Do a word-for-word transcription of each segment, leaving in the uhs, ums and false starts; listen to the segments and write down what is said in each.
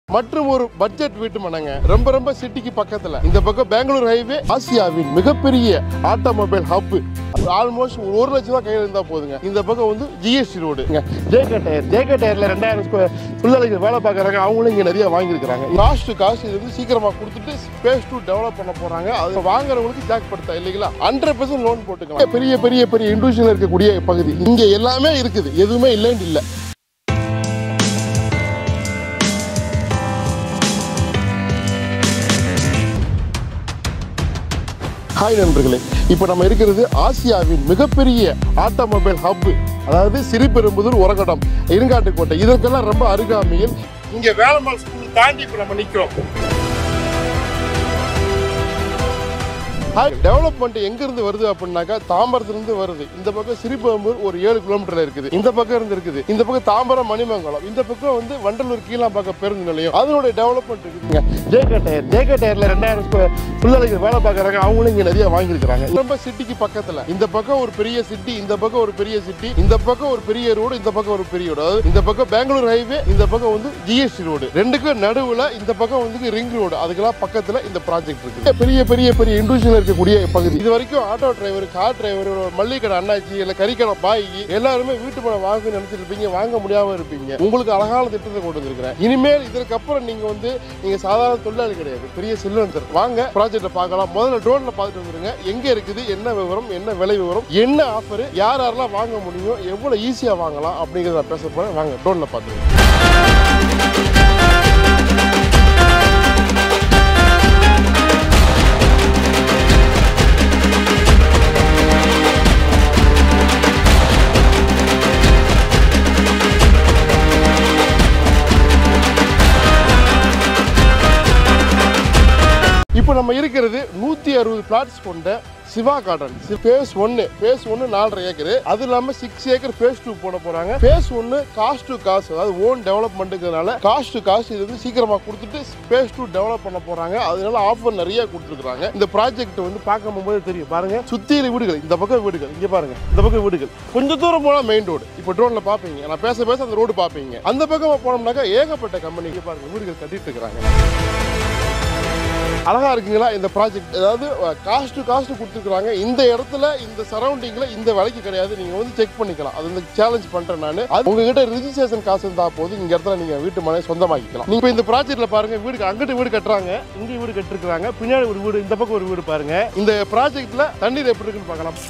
மற்றும் ஒரு பட்ஜெட் வீட்டு மனங்க ரொம்ப ரொம்ப சிட்டிக்கு பக்கத்துல இந்த பக்கம் பெங்களூர் ஹைவே ஆசியாவின் மிகப்பெரிய ஆட்டோமொபைல் ஹப் ஆல்மோஸ்ட் ஒரு லட்சம் ரூபாய் கையில் இருந்தா போதுங்க. இந்த பக்கம் வந்து GST road JK tyre JK டயர்ல ரெண்டாயிரம் பிள்ளைகளுக்கு வேலை பார்க்கறாங்க. அவங்களும் இங்க நிறைய வாங்கியிருக்காங்க. காஸ்ட் காசு இது வந்து சீக்கிரமா கொடுத்துட்டு ஸ்பேஸ் டூ டெவலப் பண்ண போறாங்க. அது வாங்குறவங்களுக்கு ஜாக் படுத்தா இல்லைங்களா ஹண்ட்ரட் பர்சன்ட் லோன் போட்டுக்கலாம். பெரிய பெரிய பெரிய இண்டஸ்ட்ரியல் இருக்கக்கூடிய பகுதி இங்க எல்லாமே இருக்குது, எதுவுமே இல்லைன்னு இல்லை. ஹாய் நண்பர்களே, இப்போ நம்ம இருக்கிறது ஆசியாவின் மிகப்பெரிய ஆட்டோமொபைல் ஹப், அதாவது சிறுபெரும்புதூர் உரகடம் இருங்காட்டுக்கோட்டை. இதற்கெல்லாம் ரொம்ப அருகாமையில் இங்க வேலம்மாள் ஸ்கூல் தாண்டி இப்போ நம்ம நிற்கிறோம். டெவலப்மெண்ட் எங்க இருந்து வருது அப்படின்னாக்கா தாம்பரத்திலிருந்து வருது. இந்த பக்கம் சிறுபெரும்பூர் ஒரு ஏழு கிலோமீட்டர்ல இருக்குது. இந்த பக்கம் இருந்து இருக்குது. இந்த பக்கம் தாம்பரம் மணிமங்கலம், இந்த பக்கம் வந்து வண்டலூர் கீழாம்பாக்கம் பேருந்து நிலையம், அதனுடைய டெவலப்மெண்ட் இருக்குங்க. ஜேகே டயர் ஜேகே டயர்ல ரெண்டாயிரம் பிள்ளைகளுக்கு வேலை பார்க்கறாங்க. அவங்களும் இங்க நிறைய வாங்கியிருக்காங்க. ரொம்ப சிட்டிக்கு பக்கத்துல இந்த பக்கம் ஒரு பெரிய சிட்டி, இந்த பக்கம் ஒரு பெரிய சிட்டி, இந்த பக்கம் ஒரு பெரிய ரோடு, இந்த பக்கம் ஒரு பெரிய ரோடு. அதாவது இந்த பக்கம் பெங்களூர் ஹைவே, இந்த பக்கம் வந்து ஜிஎஸ்டி ரோடு. ரெண்டுக்கும் நடுவுல இந்த பக்கம் வந்து ரிங் ரோடு. அதுக்கெல்லாம் பக்கத்துல இந்த ப்ராஜெக்ட் இருக்கு. பெரிய பெரிய பெரிய இண்டஸ்ட்ரியல் இருக்கக்கூடிய பகுதி. இது வரைக்கும் ஆட்டோ டிரைவர், கார் டிரைவர், மல்லிகை கடை அண்ணாச்சி, இல்ல கறிக்கடை பாய் எல்லாருமே வீட்டு பணம் வாங்க நினைச்சிட்டு இருப்பீங்க, வாங்க முடியாம இருப்பீங்க. உங்களுக்கு அழகான திட்டத்தை கொண்டு வந்திருக்கிறேன். இனிமேல் இதற்கு அப்புறம் நீங்க வந்து நீங்க சாதாரண தொழிலாளி கிடையாது, பெரிய செல்வந்தர். வாங்க ப்ராஜெக்ட பார்க்கலாம். முதல்ல ட்ரோன்ல பார்த்துட்டு வந்துருங்க. எங்க இருக்குது, என்ன விவரம், என்ன விலை விவரம், என்ன ஆஃபர், யார் யாரெல்லாம் வாங்க முடியும், எவ்வளவு ஈஸியா வாங்கலாம் அப்படிங்கறத பேச போறேன். வாங்க ட்ரோன்ல பார்த்துருங்க. இப்போ நம்ம இருக்கிறது நூத்தி அறுபது பிளாட்ஸ் கொண்ட சிவா கார்டன். பேஸ் ஒன்னு பேஸ் ஒன்னு நாலரை ஏக்கர், அது இல்லாம சிக்ஸ் ஏக்கர் பேஸ் டூ போட போறாங்க. பேஸ் ஒன்னு காஸ்ட் டு காஸ்ட், அதாவது ஓன் டெவலப்மெண்ட்டுங்கிறதுனால காஸ்ட் டு காஸ்ட் இது வந்து சீக்கிரமா கொடுத்துட்டு பேஸ் டூ டெவலப் பண்ண போறாங்க. அதனால ஆஃபர் நிறைய கொடுத்துருக்காங்க. இந்த ப்ராஜெக்ட் வந்து பார்க்கும் போது தெரியும். பாருங்க, சுத்தியில வீடுகள், இந்த பக்கம் வீடுகள், இங்க பாருங்க இந்த பக்கம் வீடுகள். கொஞ்சம் தூரம் போனா மெயின் ரோடு. இப்போ ட்ரோன்ல பாப்பீங்க, நான் பேச பேச அந்த ரோடு பாப்பீங்க. அந்த பக்கம் போனோம்னாக்கா ஏகப்பட்ட கம்பெனி பாருங்க வீடுகள் கட்டிட்டு இருக்காங்க. அழகா இருக்குங்களா இந்த ப்ராஜெக்ட்? அதாவது காஸ்ட் டு காஸ்ட் கொடுத்துருக்காங்க. இந்த இடத்துல இந்த சரௌண்டிங்ல இந்த விலைக்கு கிடையாது. நீங்க வந்து செக் பண்ணிக்கலாம். அது வந்து சேலஞ்ச் பண்றேன் நான். உங்ககிட்ட ரிஜிஸ்ட்ரேஷன் காசு இருந்தா போது இந்த இடத்துல நீங்க வீட்டு மனை சொந்தமாக்கிக்கலாம். நீங்க இந்த ப்ராஜெக்ட்ல பாருங்க, வீடு அங்கிட்டு வீடு கட்டுறாங்க, இங்க வீடு கட்டிருக்காங்க, பின்னாடி ஒரு வீடு, இந்த பக்கம் ஒரு வீடு. பாருங்க இந்த ப்ராஜெக்ட்ல தண்ணீர் எப்படி இருக்குன்னு பார்க்கலாம்.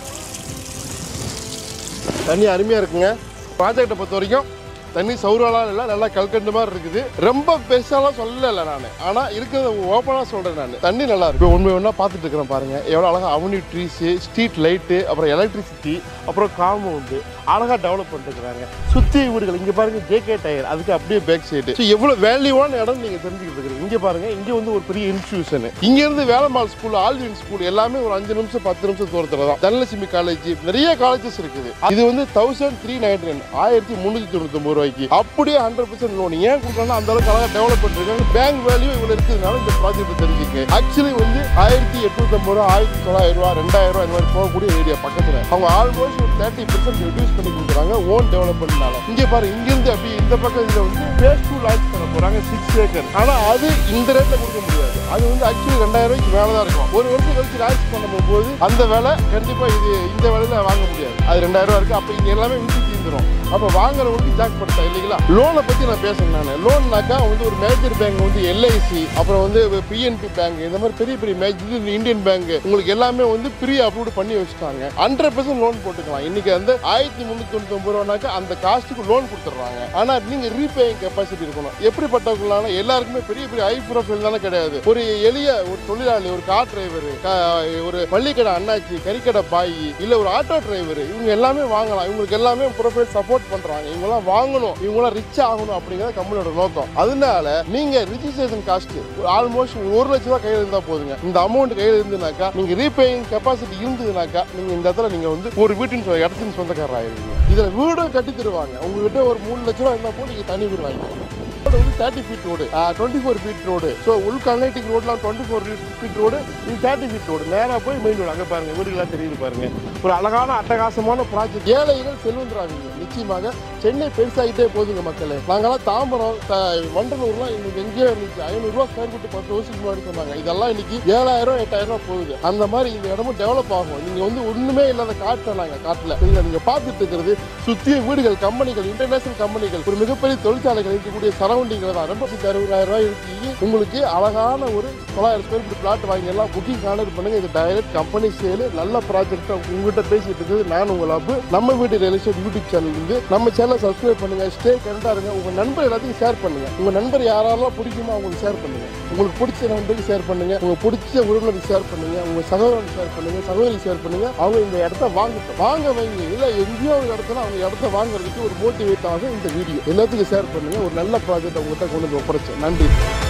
தண்ணி அருமையா இருக்குங்க. ப்ராஜெக்டை பொறுத்த வரைக்கும் தண்ணி சௌராலாம் இல்லை, நல்லா கல்கண்டு மாதிரி இருக்குது. ரொம்ப பெருசாலாம் சொல்லல நான், ஆனா இருக்கிறத ஓப்பனா சொல்றேன் நான். தண்ணி நல்லா இருக்கு. உண்மை ஒன்றா பார்த்துட்டு இருக்கிறேன். பாருங்க எவ்வளோ அழகா அவனி ட்ரீஸ், ஸ்ட்ரீட் லைட்டு, அப்புறம் எலக்ட்ரிசிட்டி, அப்புறம் காம்பவுண்டு அழகா டெவலப் பண்ணிருக்காங்க. சுத்தி வீடுகள் இங்க பாருங்க, ஜேகே டயர் அதுக்கு அப்படியே பேக் சைடு. எவ்வளவு வேல்யூவான இடம் நீங்க தெரிஞ்சுக்கிட்டு இருக்கீங்க. இங்க பாருங்க, இங்க வந்து ஒரு பெரிய இன்ஸ்டிடியூஷன். இங்க இருந்து வேலம்மாள் ஸ்கூல், ஆல்வின் ஸ்கூல் எல்லாமே ஒரு அஞ்சு நிமிஷம் பத்து நிமிஷம் தூரத்துல தான். தனலட்சுமி காலேஜ், நிறைய காலேஜஸ் இருக்குது. இது வந்து தௌசண்ட் த்ரீ நைன்டி நைன் ஆயிரத்தி முன்னூத்தி தொண்ணூத்தி ஒன்பது ரூபாய்க்கு அப்படியே ஹண்ட்ரட் பர்சன்ட் லோன். ஏன் கொடுக்கணும், அந்த அளவுக்கு அழகா டெவலப் பண்ணிருக்காங்க. பேங்க் வேல்யூ இவ்வளவு இருக்கிறதுனால இந்த ப்ராஜெக்ட் தெரிஞ்சுக்க. ஆக்சுவலி வந்து ஆயிரத்தி எட்நூத்தி ஐம்பது ரூபா, ஆயிரத்தி தொள்ளாயிரம் ரூபாய், ரெண்டாயிரம் ரூபாய் இந்த மாதிரி போகக்கூடிய ஏரியா பக்கத்துல. அவங்க ஆல்மோஸ்ட் ஒரு தேர்ட்டி பர்சன்ட் ரெடியூஸ் பண்ணி கொடுக்குறாங்க ஓன் டெவலப்மெண்ட்னால. இங்க பாரு, இங்க இருந்து அப்படி இந்த பக்கம் இதுல வந்து பேஸ் டூ லான்ச் பண்ண போறாங்க சிக்ஸ் ஏக்கர். ஆனா அது இந்த ரேட்ல கொடுக்க முடியாது. அது வந்து ஆக்சுவலி ரெண்டாயிரம் ரூபாய்க்கு மேலதான் இருக்கும். ஒரு வருஷம் கழிச்சு லான்ச் பண்ணும் போது அந்த வேலை கண்டிப்பா இது இந்த வேலையில வாங்க முடியாது. அது ரெண்டாயிரம் ரூபாய் இருக்கு. அப்ப இங்க எல்லாமே விட்டு தீர்ந்துடும். அப்ப வாங்குறவங்களுக்கு ஜாக் படுத்தா இல்லைங்களா. லோனை பத்தி நான் பேசுறேன். நான் லோன்னாக்கா வந்து ஒரு மேஜர் பேங்க் வந்து எல்ஐசி, அப்புறம் வந்து பிஎன்பி பேங்க், இந்த மாதிரி பெரிய பெரிய மேஜர் இந்தியன் பேங்க் உங்களுக்கு எல்லாமே வந்து ப்ரீ அப்ரூவ் பண்ணி வச்சுட்டாங்க. ஹண்ட்ரட் பர்சன்ட் லோன் போட்டுக்கலாம். இன்னைக்கு வந்து ஆயிரத்தி முன்னூத்தி தொண்ணூத்தி ஒன்பது ரூபாய்க்கு அந்த காஸ்ட்டுக்கு லோன் கொடுத்துட்றாங்க. ஆனா நீங்க ரீபேயிங் கெப்பாசிட்டி இருக்கணும். எப்படிப்பட்டவங்களான எல்லாருக்குமே பெரிய பெரிய ஹை ப்ரொஃபைல் தானே கிடையாது. ஒரு எளிய ஒரு தொழிலாளி, ஒரு கார் டிரைவர், ஒரு மல்லிகடை அண்ணாச்சி, கறிக்கடை பாய், இல்ல ஒரு ஆட்டோ டிரைவர், இவங்க எல்லாமே வாங்கலாம். இவங்களுக்கு எல்லாமே ப்ரொஃபைல் சப்போர்ட் பண்றாங்க. இவங்கெல்லாம் வாங்கணும், இவங்களாம் ரிச் ஆகணும் அப்படிங்கிறத கம்பெனியோட நோக்கம். அதனால நீங்க ரிஜிஸ்ட்ரேஷன் காஸ்ட் ஆல்மோஸ்ட் ஒரு லட்சம் ரூபாய் கையில் இருந்தா போதுங்க. இந்த அமௌண்ட் கையில் இருந்துனாக்கா, நீங்க ரீபேயிங் கெப்பாசிட்டி இருந்ததுனாக்கா, நீங்க இந்த இடத்துல நீங்க வந்து ஒரு வீட்டின் இடத்தின் சொந்தக்காரர் ஆயிருவீங்க. இதுல வீடும் கட்டி தருவாங்க. உங்ககிட்ட ஒரு மூணு லட்சம் ரூபாய் இருந்தா போது நீங்க தனி வீடு வாங்கிக்கலாம். Thirty feet road, twenty four feet road. So உள் கனெக்டிங் ரோட்லாம் டுவெண்ட்டி ஃபோர் ஃபீட் ரோடு, இது தேர்ட்டி ஃபீட் ரோடு. நேராக போய் மெயின் ரோடு. அங்கே பாருங்க வீடுகளாம் தெரியுது பாருங்க. ஒரு அழகான அட்டகாசமான ப்ராஜெக்ட். ஏழைகள் செல்வந்தராகுங்க. நிச்சயமாக சென்னை பெருசாகிட்டே போகுதுங்க மக்களே. நாங்களாம் தாம்பரம், வண்டலூர்லாம் இன்னைக்கு எங்கேயோ இருந்துச்சு ஐநூறுரூவா ஸ்கொயர் ஃபீட் பத்து வருஷத்துக்கு முன்னாடி சொன்னாங்க. இதெல்லாம் இன்னைக்கு ஏழாயிரம் எட்டாயிரம் ரூபா போகுது. அந்த மாதிரி இந்த இடமும் டெவலப் ஆகும். நீங்க வந்து ஒண்ணுமே இல்லாத காட்டுல நாங்க காட்டுல நீங்க நீங்க பார்த்துட்டு இருக்கிறது சுத்திய வீடுகள், கம்பெனிகள், இன்டர்நேஷனல் கம்பெனிகள், ஒரு மிகப்பெரிய தொழிற்சாலைகள் இருக்கக்கூடிய சரௌண்டிங்ல தான். ரொம்ப அறுபதாயிரம் ரூபாய் இருக்கு. உங்களுக்கு அழகான ஒரு தொள்ளாயிரம் ஸ்கொயர் ஃபீட் பிளாட் வாங்கி எல்லாம் புக்கிங் கான்டாக்ட் பண்ணுங்க. இது டைரக்ட் கம்பெனி சேல். நல்ல ப்ராஜெக்ட். உங்ககிட்ட பேசிட்டு இருக்குது நான் உங்கள் அப்பு. நம்ம வீட்டு ரியல் எஸ்டேட் யூடியூப் சேனல் இருந்து நம்ம சேனலை சப்ஸ்கிரைப் பண்ணுங்க. ஸ்டே கரெக்டா இருங்க. உங்க நண்பர் எல்லாத்தையும் ஷேர் பண்ணுங்க. உங்க நண்பர் யாரெல்லாம் பிடிக்குமோ அவங்களுக்கு ஷேர் பண்ணுங்க. உங்களுக்கு பிடிச்ச நண்பருக்கு ஷேர் பண்ணுங்க. உங்க பிடிச்ச உறவினருக்கு ஷேர் பண்ணுங்க. உங்க சகோதரனுக்கு ஷேர் பண்ணுங்க. சகோதரி ஷேர் பண்ணுங்க. அவங்க இந்த இடத்த வாங்க வாங்க வைங்க. இல்ல எங்கேயோ ஒரு இடத்துல அவங்க இடத்த வாங்குறதுக்கு ஒரு மோட்டிவேட் ஆகும் இந்த வீடியோ. எல்லாத்துக்கும் ஷேர் பண்ணுங்க. ஒரு நல்ல ப்ராஜெக்ட் உங்ககிட்ட கொண்டு வந்து ஒப்படைச்சேன். நன்றி.